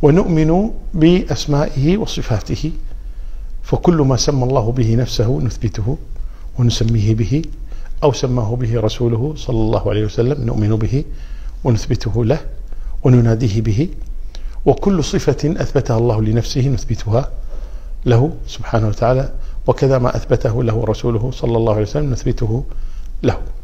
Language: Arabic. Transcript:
ونؤمن بأسمائه وصفاته، فكل ما سمى الله به نفسه نثبته ونسميه به، أو سماه به رسوله صلى الله عليه وسلم نؤمن به ونثبته له ونناديه به، وكل صفة أثبتها الله لنفسه نثبتها له سبحانه وتعالى، وكذا ما أثبته له رسوله صلى الله عليه وسلم نثبته له.